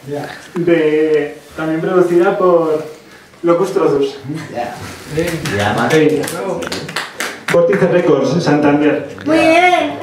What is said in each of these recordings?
También producida por Locus Trozos. Vórtice Records, Santander. Muy bien.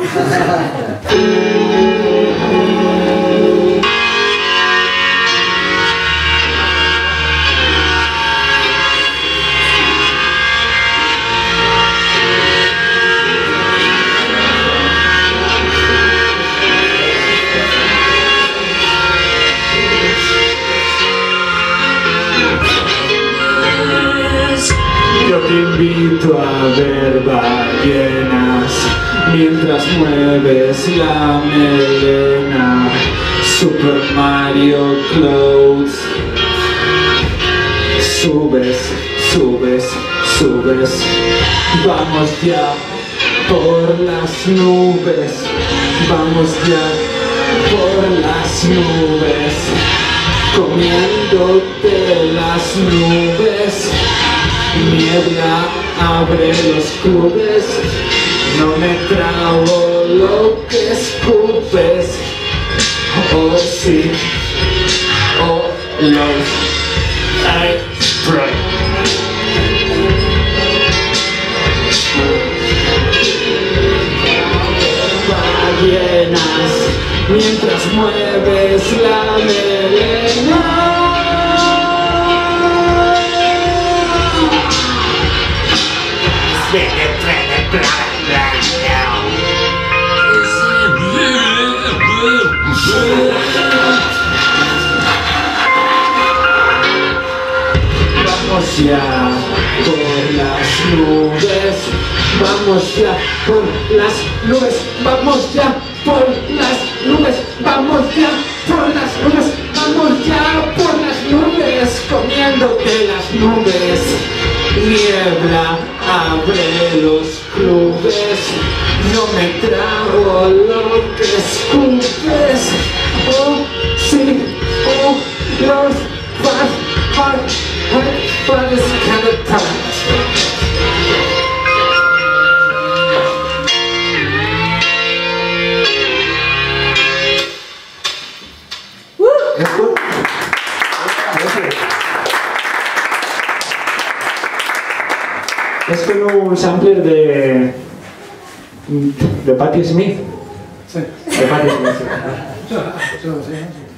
Yo te invito a ver ballenas mientras mueves la melena. Super Mario Clouds. Subes, subes, subes. Vamos ya por las nubes. Vamos ya por las nubes. Comiéndote las nubes. Niebla abre los clubes, no me trago lo que escupes. Oh sí, oh Lord, I pray. Ballenas, mientras mueves la melena. Vamos ya por las nubes, vamos ya por las nubes, vamos ya por las nubes, vamos ya por las nubes, vamos ya por las nubes, comiéndote las nubes. Niebla abre los clubes, no me trago lo que escupes. Oh sí, oh Lord, but it's kind of tight. Es con un sampler de Patti Smith. Sí. De Patti Smith.